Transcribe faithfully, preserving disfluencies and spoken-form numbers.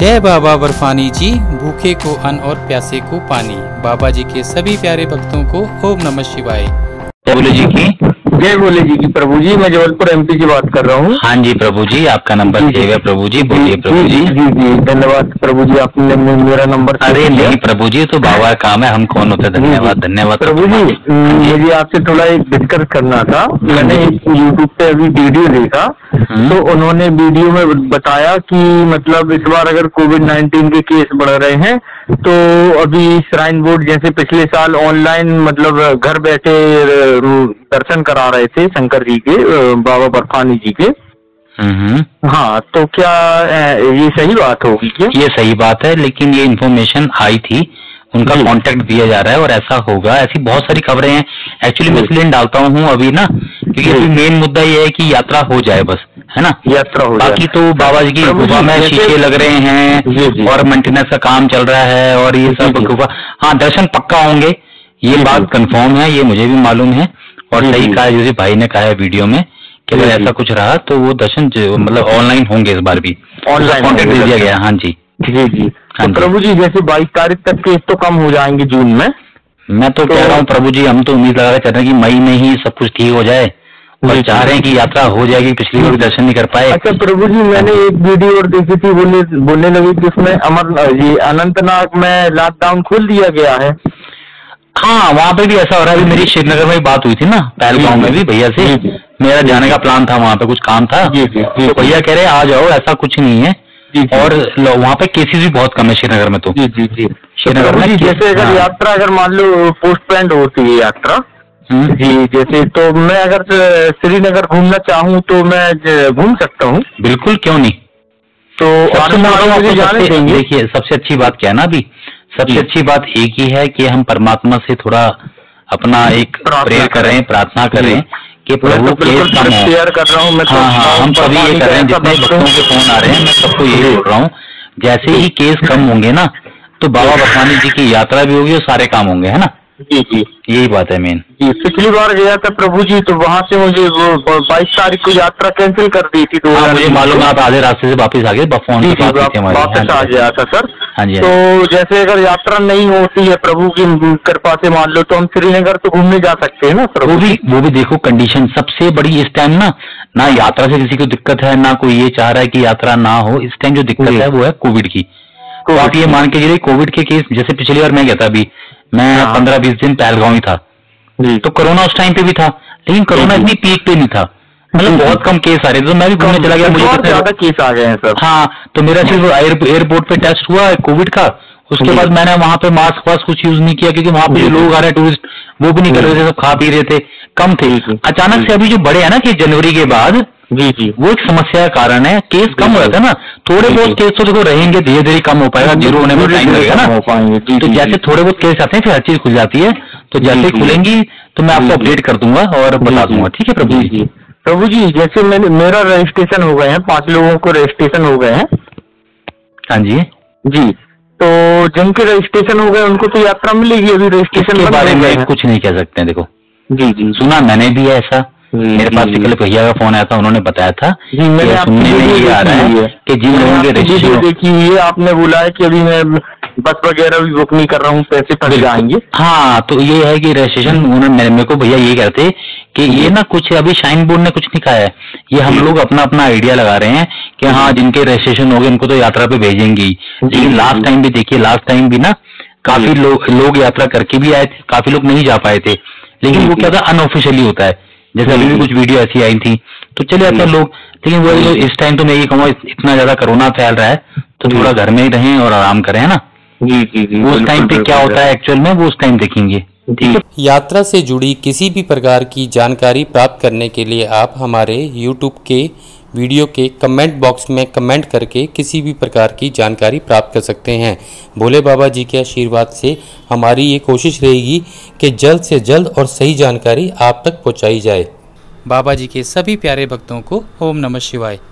जय बाबा बर्फानी जी, भूखे को अन्न और प्यासे को पानी। बाबा जी के सभी प्यारे भक्तों को ओम नमः शिवाय। जय भोले जी की जय भोले जी की। प्रभु जी, मैं जबलपुर एमपी से बात कर रहा हूँ। हाँ जी प्रभु जी, आपका नंबर सेव है प्रभु जी, बोलिए प्रभु जी। जी जी धन्यवाद प्रभु जी, आपने मेरा नंबर। अरे नहीं प्रभु जी, तो बाबा का काम है, हम कौन होते। धन्यवाद धन्यवाद प्रभु जी। मुझे आपसे थोड़ा एक डिस्कस करना था। मैंने एक यूट्यूब पे अभी वीडियो देखा, तो उन्होंने वीडियो में बताया कि मतलब इस बार अगर कोविड नाइन्टीन के केस बढ़ रहे हैं तो अभी श्राइन बोर्ड जैसे पिछले साल ऑनलाइन मतलब घर बैठे दर्शन करा रहे थे शंकर जी के, बाबा बर्फानी जी के। हाँ, तो क्या ये सही बात होगी क्या? ये सही बात है, लेकिन ये इन्फॉर्मेशन आई थी, उनका कांटेक्ट दिया जा रहा है और ऐसा होगा। ऐसी बहुत सारी खबरें हैं। एक्चुअली मैं इसलिए डालता हूँ अभी ना, क्योंकि अभी मेन मुद्दा ये है कि यात्रा हो जाए बस, है ना, यात्रा हो जाए। बाकी तो बाबा जी की गुफा में शीशे लग रहे हैं और मेंटेनेंस का काम चल रहा है और ये सब गुफा, हाँ दर्शन पक्का होंगे, ये बात कंफर्म है, ये मुझे भी मालूम है। और सही कहा जैसे भाई ने कहा है वीडियो में कि अगर ऐसा कुछ रहा तो वो दर्शन मतलब ऑनलाइन होंगे, इस बार भी ऑनलाइन कॉन्टेक्ट दिया गया। हाँ जी जी जी। हाँ तो प्रभु जी, जैसे बाईस तारीख तक केस तो कम हो जाएंगे जून में। मैं तो, तो कह रहा हूँ प्रभु जी, हम तो उम्मीद लगा चल रहे हैं कि मई में ही सब कुछ ठीक हो जाए और चाह रहे हैं कि यात्रा हो जाएगी। पिछली बार दर्शन नहीं कर पाए। अच्छा प्रभु जी, मैंने एक वीडियो और देखी थी, बोलने बोलने लगी कि उसमें अमर ये अनंतनाग में लॉकडाउन खोल दिया गया है। हाँ, वहाँ पे भी ऐसा हो रहा है। अभी मेरी श्रीनगर में बात हुई थी ना, पहलगांव में भी भैया से, मेरा जाने का प्लान था, वहाँ पे कुछ काम था, तो भैया कह रहे आ जाओ, ऐसा कुछ नहीं है। और वहाँ पे केसेस भी बहुत कम है श्रीनगर में। तो जी जी जी श्रीनगर में जैसे अगर हाँ। यात्रा अगर मान लो पोस्टपोन्ड होती है यात्रा जी, जैसे तो मैं अगर श्रीनगर घूमना चाहूँ तो मैं घूम सकता हूँ? बिल्कुल, क्यों नहीं। तो देखिए, सबसे अच्छी बात क्या है ना, अभी सबसे अच्छी बात एक ही है कि हम परमात्मा से थोड़ा अपना एक प्रेयर करें, प्रार्थना करें कि प्रभु केस कम हो। शेयर कर रहा हूँ मैं। हाँ हाँ, हम सभी ये कर रहे हैं, जितने भक्तों के फोन आ रहे हैं, मैं सबको यही बोल रहा हूँ, जैसे ही केस कम होंगे ना तो बाबा बर्फानी जी की यात्रा भी होगी और सारे काम होंगे, है ना। जी जी, यही बात है मेन। जी, पिछली बार गया था प्रभु जी, तो वहाँ से मुझे वो बाईस तारीख को यात्रा कैंसिल कर दी थी। तो मुझे मालूम है, आप आधे रास्ते से वापस आ गए, फोन वापस आ गया था सर। हाँ जी। तो जैसे अगर यात्रा नहीं होती है प्रभु की कृपा से मान लो, तो हम श्रीनगर तो घूमने जा सकते हैं ना प्रभु? वो भी वो भी देखो, कंडीशन सबसे बड़ी इस टाइम ना ना यात्रा से किसी को दिक्कत है, ना कोई ये चाह रहा है कि यात्रा ना हो। इस टाइम जो दिक्कत है वो है कोविड की। तो आप ये मान के चलिए, कोविड के केस जैसे पिछली बार मैं गया था, अभी मैं पंद्रह बीस दिन पहलगांव ही था, तो कोरोना उस टाइम पे भी था, लेकिन कोरोना इतनी पीक पे नहीं था, मतलब बहुत कम केस आ रहे थे। तो मैं भी घूमने चला गया, मुझे ज्यादा केस आ गए हैं सर। हाँ, तो मेरा सिर्फ एयरपोर्ट पे टेस्ट हुआ है कोविड का, उसके बाद मैंने वहाँ पे मास्क वास्क कुछ यूज नहीं किया, क्योंकि वहाँ पे जो लोग आ रहे हैं टूरिस्ट, वो भी नहीं कर रहे थे, सब खा पी रहे थे, कम थे। अचानक से अभी जो बढ़े हैं ना कि जनवरी के बाद, जी जी, वो एक समस्या का कारण है। केस कम हो रहा था ना, थोड़े बहुत केस तो देखो रहेंगे, धीरे धीरे कम हो पाएगा, जीरो होने में टाइम लगेगा ना। तो जैसे थोड़े बहुत केस आते हैं फिर हर चीज खुल जाती है, तो जैसे खुलेंगी तो मैं आपको अपडेट कर दूंगा और बता दूंगा, ठीक है प्रभु जी। प्रभु जी, जैसे मैंने मेरा रजिस्ट्रेशन हो गए हैं, पांच लोगों को रजिस्ट्रेशन हो गए हैं। हाँ जी जी, तो जिनके रजिस्ट्रेशन हो गए उनको तो यात्रा मिलेगी। अभी रजिस्ट्रेशन के बारे में कुछ नहीं कह सकते हैं। देखो जी जी, सुना मैंने भी है ऐसा, मेरे पास कल भैया का फोन आया था, उन्होंने बताया था। जी, मैंने सुनने में ये आ रहा है कि जिन लोगों के रजिस्ट्रेशन देखी, ये आपने बोला है कि अभी मैं बस वगैरह भी बुक नहीं कर रहा हूँ, पैसे फंस जाएंगे। हाँ, तो ये है कि रजिस्ट्रेशन उन्होंने मेरे को भैया ये कहते कि ये ना कुछ अभी श्राइन बोर्ड ने कुछ नहीं कहा है, ये हम लोग अपना अपना आइडिया लगा रहे हैं कि हाँ जिनके रजिस्ट्रेशन हो गए उनको तो यात्रा पे भेजेंगे। लेकिन लास्ट टाइम भी देखिए, लास्ट टाइम भी ना काफी लोग लोग यात्रा करके भी आए थे, काफी लोग नहीं जा पाए थे, लेकिन वो क्या था अनऑफिशियली होता है। जैसे अभी भी कुछ वीडियो ऐसी आई थी, तो चले आते लोग, लेकिन वो इस टाइम तो मैं ये कहूँगा इतना ज्यादा कोरोना फैल रहा है तो थोड़ा घर में ही रहें और आराम करें, है ना। जी जी जी, उस टाइम पे क्या होता है एक्चुअल में वो उस टाइम देखेंगे, ठीक है। यात्रा से जुड़ी किसी भी प्रकार की जानकारी प्राप्त करने के लिए आप हमारे यूट्यूब के वीडियो के कमेंट बॉक्स में कमेंट करके किसी भी प्रकार की जानकारी प्राप्त कर सकते हैं। भोले बाबा जी के आशीर्वाद से हमारी ये कोशिश रहेगी कि जल्द से जल्द और सही जानकारी आप तक पहुंचाई जाए। बाबा जी के सभी प्यारे भक्तों को ओम नमः शिवाय।